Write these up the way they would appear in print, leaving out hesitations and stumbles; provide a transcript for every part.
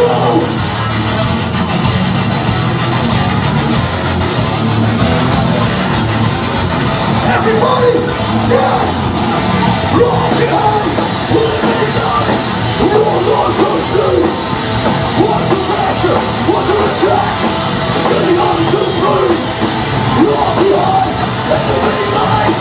Everybody dance! Rock behind! Living nights! Roll on torches! What the pressure! What the attack! It's getting hard to breathe! Rock behind! Enemy lights!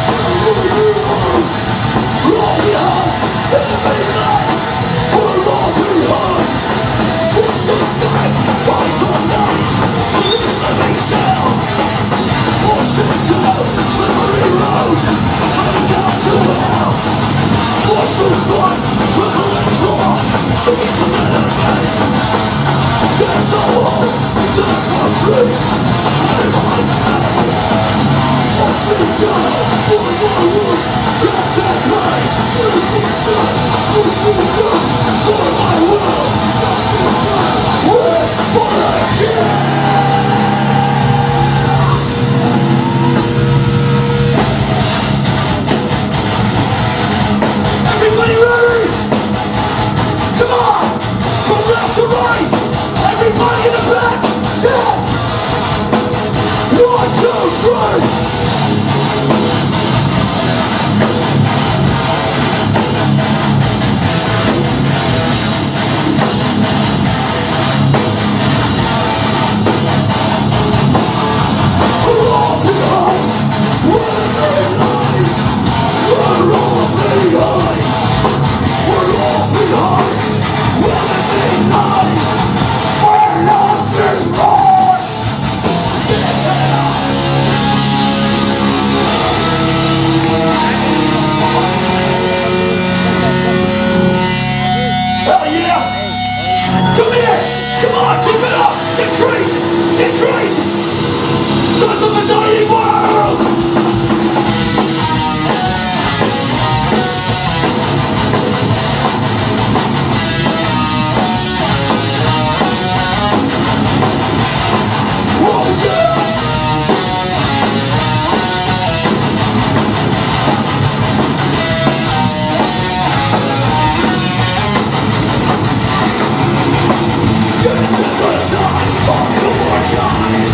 Rock behind! Enemy lights! We're all behind! What's the fight? Fight or night! This living cell! Pushing down the slippery road, turning down to hell. What's the fight? Rebel and claw, against his enemy. There's no hope, death for trees, and his heart's hell. What's the down, one more wound, death and pain. Slaughter my will, wait for a kill. Everybody ready? Come on! From left to right! Everybody in the back! Dance! 1, 2, 3! Sons of the dying world! Oh yeah! This is a time of war time.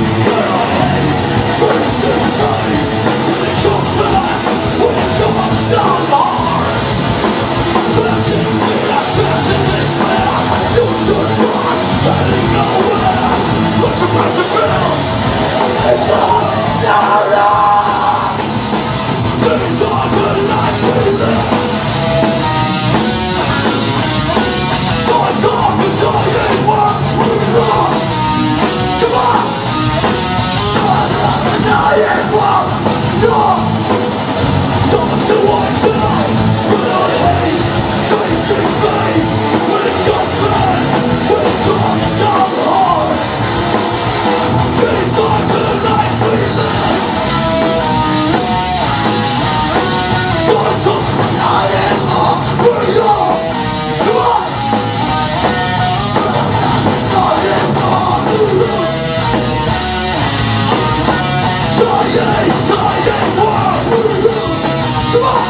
When it comes fast, when it comes down hard, trapped in fear, trapped in despair, future's gone, heading nowhere. Let's suppress the bills, and no. These are the lives we live. So it's all for dying work we're on. Come on! Dying world, no! Time to watch tonight, when I hate, facing fate. When it comes fast, when it comes down hard. These are the lives we live. Sons of dying world, we're on. Come on! Dying world, we're on. Dying world, we're on. Come on!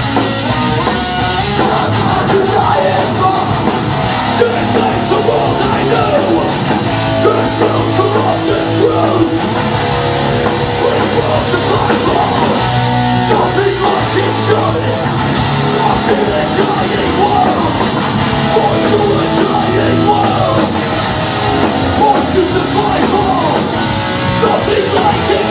Dying world. This ain't the world I know. This world's corrupt and true. We will survive. Nothing like each other. Lost in a dying world. Born to a dying world. Born to survival. Nothing like it.